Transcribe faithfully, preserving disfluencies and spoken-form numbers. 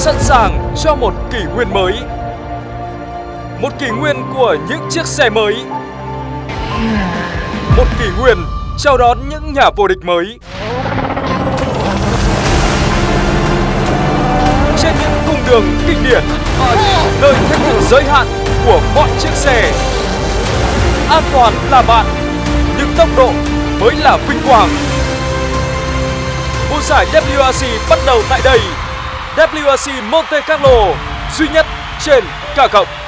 sẵn sàng cho một kỷ nguyên mới. Một kỷ nguyên của những chiếc xe mới. Một kỷ nguyên chào đón những nhà vô địch mới. Trên những cung đường kinh điển, nơi thách thức giới hạn của mọi chiếc xe. An toàn là bạn, nhưng tốc độ mới là vinh quang. Mùa giải vê kép rờ xê bắt đầu tại đây. vê kép rờ xê Monte Carlo, duy nhất trên K cộng.